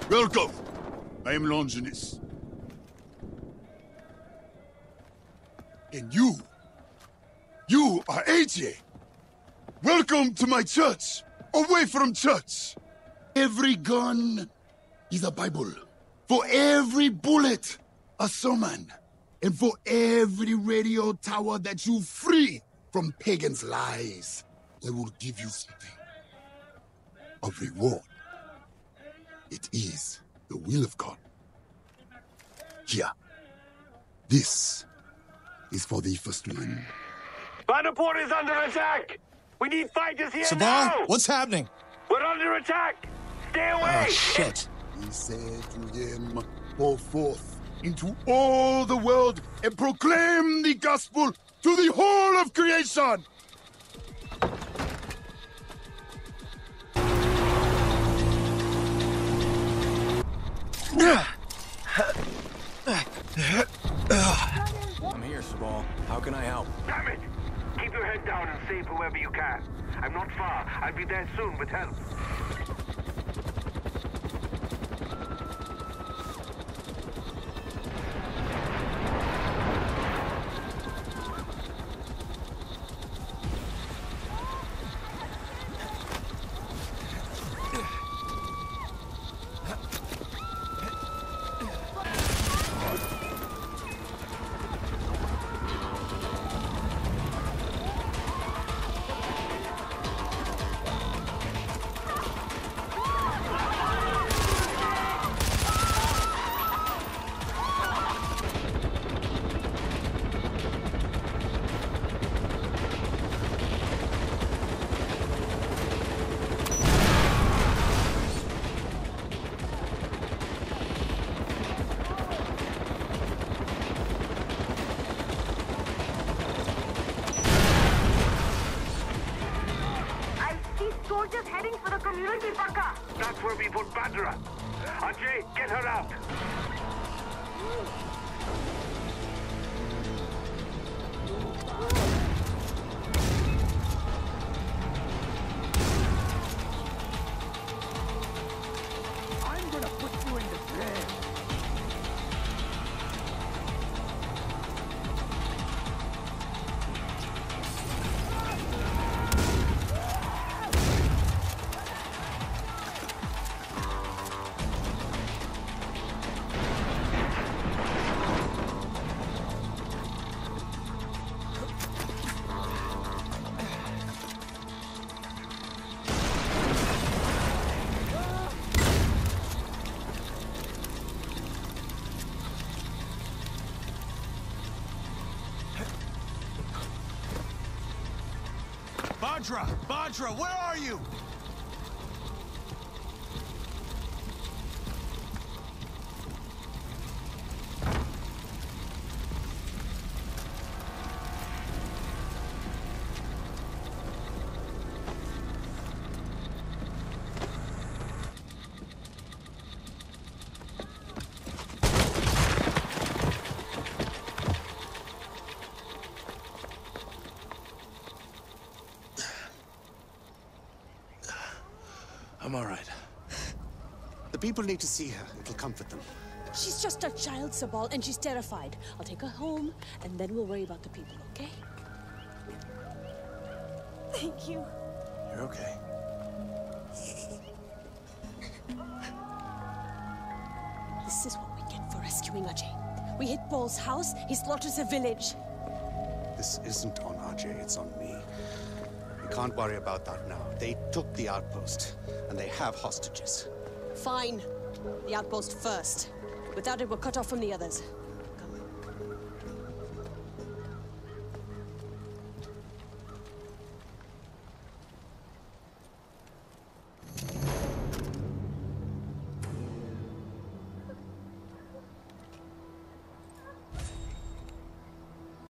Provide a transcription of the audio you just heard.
Welcome. I am Longinus. And you are AJ. Welcome to my church. Away from church. Every gun is a Bible. For every bullet, a sermon. And for every radio tower that you free from pagans' lies, I will give you something. A reward. It is the will of God. Here. This is for the first one. Vanaport is under attack! We need fighters here Sabal, now! what's happening? We're under attack! Stay away! Oh, shit. He said to them, go forth into all the world and proclaim the gospel to the whole of creation! I'm here, Sabal. How can I help? Damn it! Keep your head down and save whoever you can. I'm not far. I'll be there soon with help. Soldiers heading for the community bunker. That's where we put Badra. Ajay, get her out. I'm gonna put you in the grave. Badra, where are you? I'm all right. The people need to see her. It'll comfort them. She's just a child, Sabal, and she's terrified. I'll take her home, and then we'll worry about the people, okay? Thank you. You're okay. This is what we get for rescuing Ajay. We hit Paul's house, he slaughters a village. This isn't on Ajay, it's on me. We can't worry about that now. They took the outpost, and they have hostages. Fine. The outpost first. Without it, we're cut off from the others.